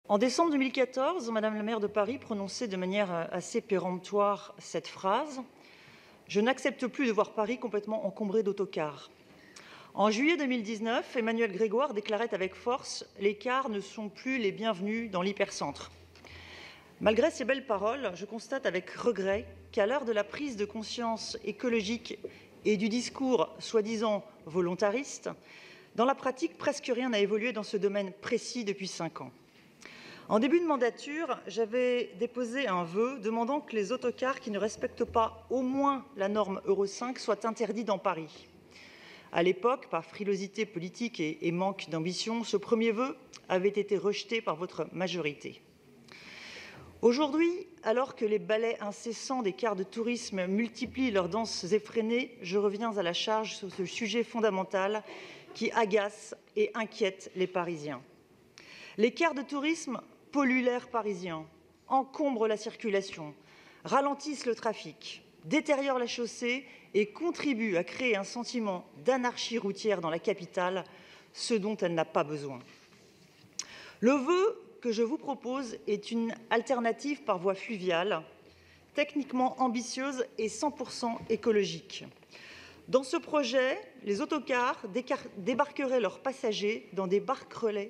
En décembre 2014, Madame la maire de Paris prononçait de manière assez péremptoire cette phrase : « Je n'accepte plus de voir Paris complètement encombré d'autocars ». En juillet 2019, Emmanuel Grégoire déclarait avec force : « Les cars ne sont plus les bienvenus dans l'hypercentre ». Malgré ces belles paroles, je constate avec regret qu'à l'heure de la prise de conscience écologique et du discours soi-disant volontariste, dans la pratique, presque rien n'a évolué dans ce domaine précis depuis 5 ans. En début de mandature, j'avais déposé un vœu demandant que les autocars qui ne respectent pas au moins la norme Euro 5 soient interdits dans Paris. À l'époque, par frilosité politique et manque d'ambition, ce premier vœu avait été rejeté par votre majorité. Aujourd'hui, alors que les balais incessants des cars de tourisme multiplient leurs danses effrénées, je reviens à la charge sur ce sujet fondamental qui agace et inquiète les Parisiens. Les cars de tourisme polluent l'air parisien, encombrent la circulation, ralentissent le trafic, détériorent la chaussée et contribuent à créer un sentiment d'anarchie routière dans la capitale, ce dont elle n'a pas besoin. Le vœu que je vous propose est une alternative par voie fluviale, techniquement ambitieuse et 100% écologique. Dans ce projet, les autocars débarqueraient leurs passagers dans des parcs relais,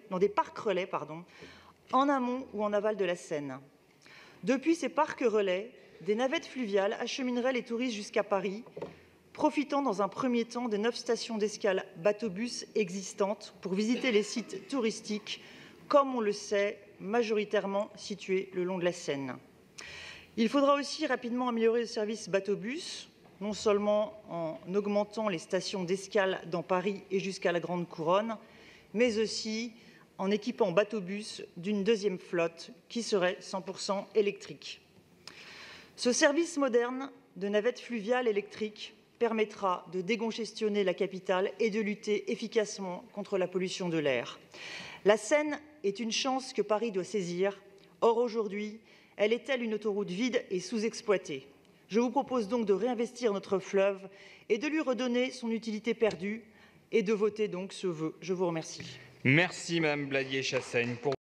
en amont ou en aval de la Seine. Depuis ces parcs relais, des navettes fluviales achemineraient les touristes jusqu'à Paris, profitant dans un premier temps des 9 stations d'escale bateau-bus existantes pour visiter les sites touristiques, comme on le sait, majoritairement situés le long de la Seine. Il faudra aussi rapidement améliorer le service bateau-bus, non seulement en augmentant les stations d'escale dans Paris et jusqu'à la Grande Couronne, mais aussi en équipant bateau-bus d'une deuxième flotte qui serait 100% électrique. Ce service moderne de navettes fluviales électriques permettra de décongestionner la capitale et de lutter efficacement contre la pollution de l'air. La Seine est une chance que Paris doit saisir. Or, aujourd'hui, elle est-elle une autoroute vide et sous-exploitée? Je vous propose donc de réinvestir notre fleuve et de lui redonner son utilité perdue et de voter donc ce vœu. Je vous remercie. Merci Madame Bladier-Chassaigne.